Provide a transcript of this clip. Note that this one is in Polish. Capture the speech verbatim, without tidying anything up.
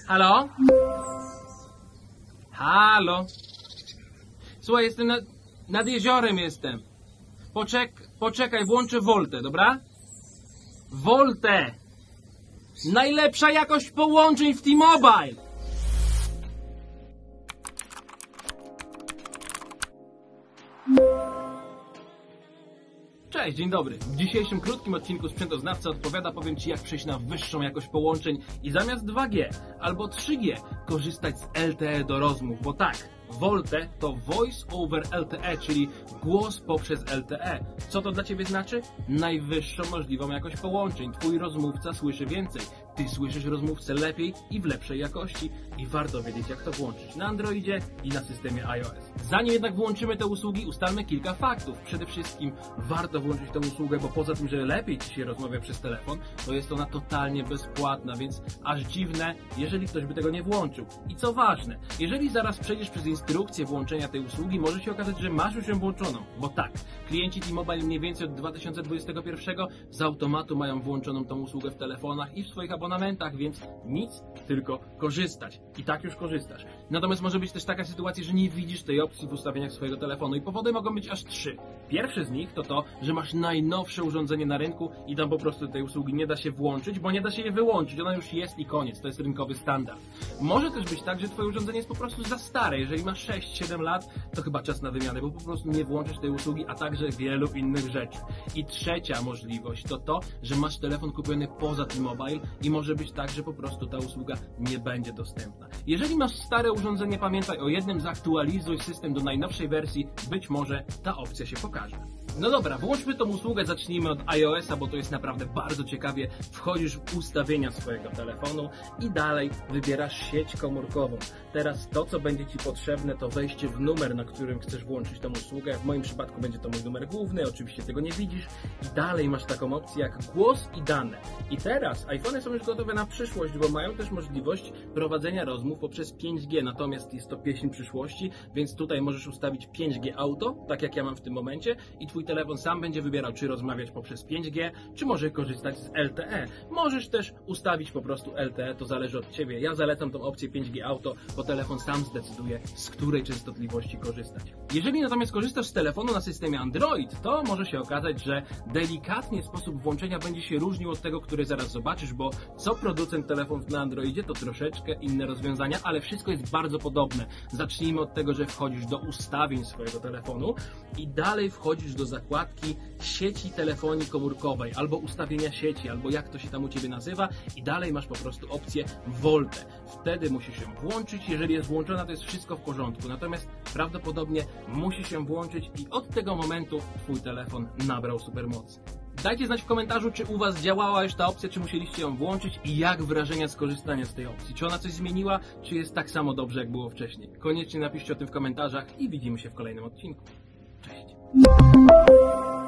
Halo? Halo? Słuchaj, jestem nad, nad jeziorem jestem. Poczek, poczekaj, włączę Voltę, dobra? Voltę! Najlepsza jakość połączeń w T-Mobile! Cześć, dzień dobry. W dzisiejszym krótkim odcinku Sprzętoznawca odpowiada, powiem Ci, jak przejść na wyższą jakość połączeń i zamiast dwa G albo trzy G korzystać z L T E do rozmów, bo tak, Volte to Voice over L T E, czyli głos poprzez L T E. Co to dla Ciebie znaczy? Najwyższą możliwą jakość połączeń. Twój rozmówca słyszy więcej. Ty słyszysz rozmówcę lepiej i w lepszej jakości. I warto wiedzieć, jak to włączyć na Androidzie i na systemie iOS. Zanim jednak włączymy te usługi, ustalmy kilka faktów. Przede wszystkim warto włączyć tę usługę, bo poza tym, że lepiej Ci się rozmawia przez telefon, to jest ona totalnie bezpłatna, więc aż dziwne, jeżeli ktoś by tego nie włączył. I co ważne, jeżeli zaraz przejdziesz przez instrukcję włączenia tej usługi, może się okazać, że masz już ją włączoną. Bo tak, klienci T-Mobile mniej więcej od dwa tysiące dwudziestego pierwszego z automatu mają włączoną tą usługę w telefonach i w swoich abonamentach, więc nic, tylko korzystać. I tak już korzystasz. Natomiast może być też taka sytuacja, że nie widzisz tej opcji w ustawieniach swojego telefonu i powody mogą być aż trzy. Pierwszy z nich to to, że masz najnowsze urządzenie na rynku i tam po prostu tej usługi nie da się włączyć, bo nie da się je wyłączyć. Ona już jest i koniec. To jest rynkowy standard. Może też być tak, że Twoje urządzenie jest po prostu za stare. Jeżeli masz sześć siedem lat, to chyba czas na wymianę, bo po prostu nie włączysz tej usługi, a także wielu innych rzeczy. I trzecia możliwość to to, że masz telefon kupiony poza T-Mobile i może być tak, że po prostu ta usługa nie będzie dostępna. Jeżeli masz stare urządzenie, pamiętaj o jednym: zaktualizuj system do najnowszej wersji, być może ta opcja się pokaże. No dobra, włączmy tą usługę, zacznijmy od iOS-a, bo to jest naprawdę bardzo ciekawie. Wchodzisz w ustawienia swojego telefonu i dalej wybierasz sieć komórkową. Teraz to, co będzie Ci potrzebne, to wejście w numer, na którym chcesz włączyć tą usługę. W moim przypadku będzie to mój numer główny, oczywiście tego nie widzisz. I dalej masz taką opcję jak głos i dane. I teraz iPhony są już gotowe na przyszłość, bo mają też możliwość prowadzenia rozmów poprzez pięć G, natomiast jest to pieśń przyszłości, więc tutaj możesz ustawić pięć G Auto, tak jak ja mam w tym momencie, i Twój telefon sam będzie wybierał, czy rozmawiać poprzez pięć G, czy może korzystać z L T E. Możesz też ustawić po prostu L T E, to zależy od Ciebie. Ja zalecam tą opcję pięć G Auto, bo telefon sam zdecyduje, z której częstotliwości korzystać. Jeżeli natomiast korzystasz z telefonu na systemie Android, to może się okazać, że delikatnie sposób włączenia będzie się różnił od tego, który zaraz zobaczysz, bo co producent telefonów na Androidzie, to troszeczkę inne rozwiązania, ale wszystko jest bardzo podobne. Zacznijmy od tego, że wchodzisz do ustawień swojego telefonu i dalej wchodzisz do zakładki sieci telefonii komórkowej, albo ustawienia sieci, albo jak to się tam u Ciebie nazywa, i dalej masz po prostu opcję Volte. Wtedy musisz ją włączyć. Jeżeli jest włączona, to jest wszystko w porządku, natomiast prawdopodobnie musi się włączyć i od tego momentu Twój telefon nabrał supermocy. Dajcie znać w komentarzu, czy u Was działała już ta opcja, czy musieliście ją włączyć i jak wrażenia z korzystania z tej opcji. Czy ona coś zmieniła, czy jest tak samo dobrze, jak było wcześniej. Koniecznie napiszcie o tym w komentarzach i widzimy się w kolejnym odcinku. Cześć!